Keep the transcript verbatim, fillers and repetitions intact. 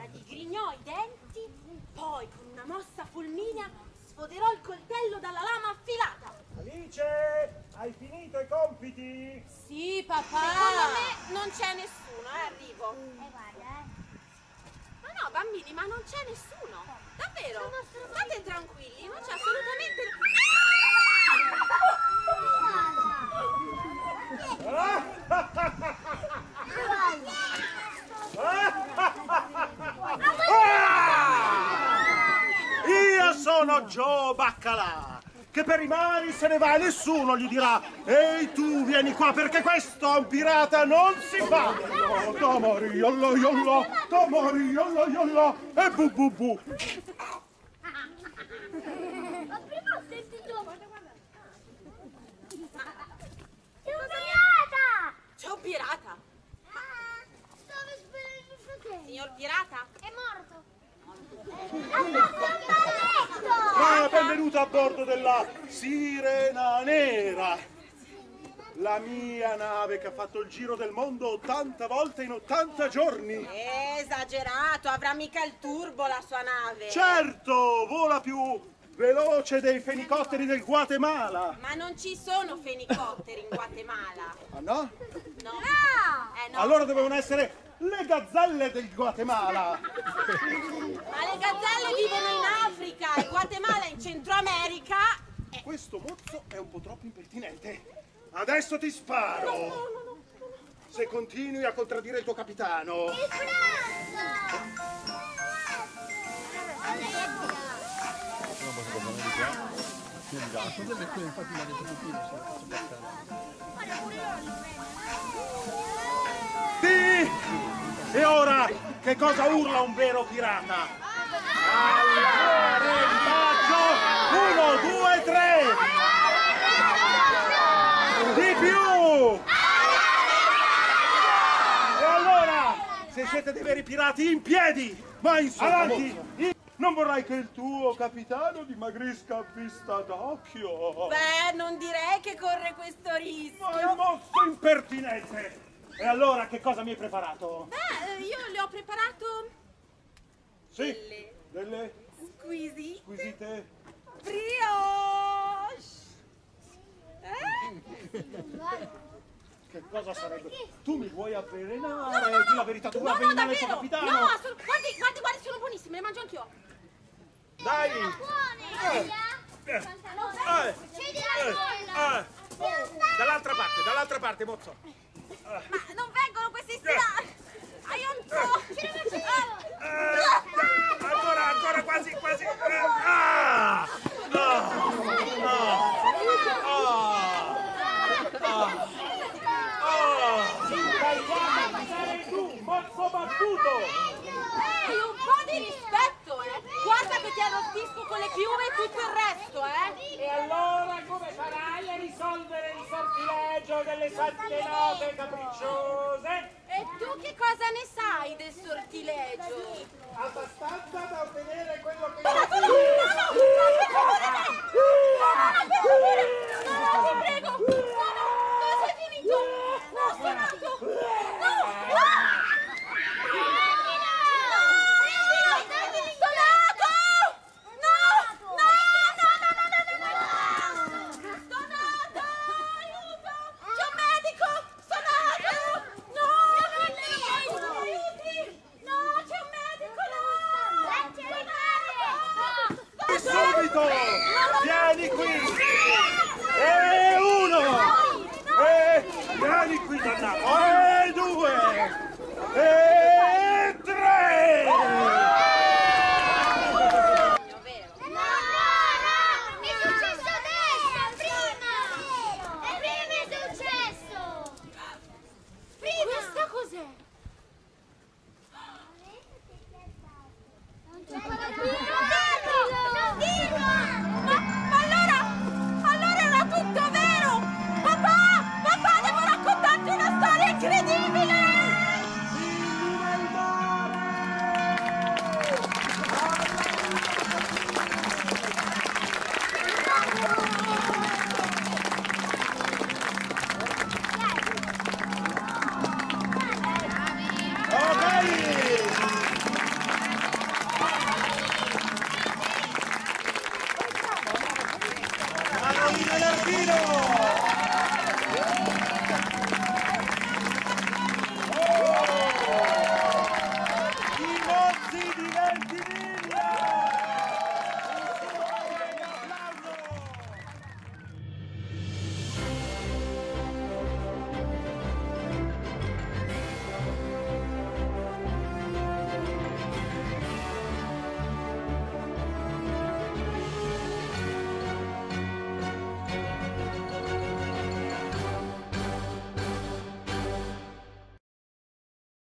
digrignò i denti, poi con una mossa fulminea sfoderò il coltello dalla lama affilata. Alice, hai finito i compiti? Sì, papà. Secondo me non c'è nessuno, eh, arrivo. Eh, guarda, eh. Ma no, bambini, ma non c'è nessuno. Davvero? State tranquilli, non c'è assolutamente... Io sono Joe Baccalà, che per i mari se ne va e nessuno gli dirà: ehi tu, vieni qua, perché questo a un pirata non si fa. Tomori, yollo, yollo, tomori, yollo, yollo, e bu bu bu. Ma prima ho sentito... C'è un pirata! C'è un pirata? Ah, stavo sperando mio fratello. Signor pirata? È morto. Ha fatto un balletto! Ah, benvenuto a bordo della Sirena Nera, la mia nave che ha fatto il giro del mondo ottanta volte in ottanta giorni. Esagerato, avrà mica il turbo la sua nave. Certo, vola più veloce dei fenicotteri del Guatemala. Ma non ci sono fenicotteri in Guatemala. Ah no? No. No! Eh no. Allora dovevano essere le gazzelle del Guatemala. Ma le gazzelle vivono in Africa, il Guatemala è in Centro America. Questo mozzo è un po' troppo impertinente. Adesso ti sparo. Se continui a contraddire il tuo capitano. Il pranzo! Non posso tornare di qua. Quindi da cosa per cui infatti mi ha detto pochino se lo faccio passare. Sì! E ora che cosa urla un vero pirata? Al rembaggio! Uno, due, tre! Di più! E allora, se siete dei veri pirati, in piedi! Vai in avanti! Non vorrai che il tuo capitano dimagrisca a vista d'occhio! Beh, non direi che corre questo rischio. Ma il mostro impertinente! E allora che cosa mi hai preparato? Beh, io le ho preparato Sì, delle delle squisite squisite. brioche. Eh? Che cosa sarebbe? Tu mi vuoi avvelenare? Di la verità, tu vuoi No, no, avvelenare il tuo davvero. capitano? No, assolut- guardi, guardi, guardi, sono buonissime, le mangio anch'io. Dai! Buone! Eh, eh, eh, eh. Dall'altra parte, dall'altra parte, mozzo. Ma non vengono questi stirati. Aiuto! Eh, ancora, ancora, quasi, quasi. Eh, ah! Ah! Ah! Ah! Sei tu, mozzo battuto! Ehi, un po' di rispetto, eh! Guarda che ti arrostisco con le piume e tutto il resto, eh! E allora come farai a risolvere il sortileggio delle sette note capricciose? E tu che cosa ne sai del sortileggio? Abbastanza da ottenere quello che... No, no, no, no, per favore, no! No, ti prego! No, no! Dove sei finito? No, ho suonato! No! No! Subito! Vieni qui! E uno! E vieni qui, dannato! E due! E tre! No, no, no! È successo adesso! Prima! E prima è successo! Prima! Questa cos'è?